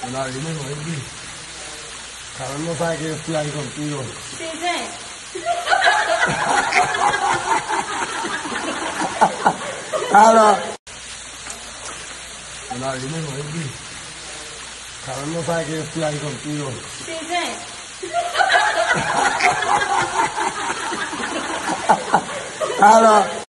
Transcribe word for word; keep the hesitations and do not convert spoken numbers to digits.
Hola, dime, Wendy. Carol no sabe que yo estoy ahí contigo. Sí, sí. Hola. Hola, dime, Wendy. Carol no sabe que yo estoy ahí contigo. Sí, sí. Hola.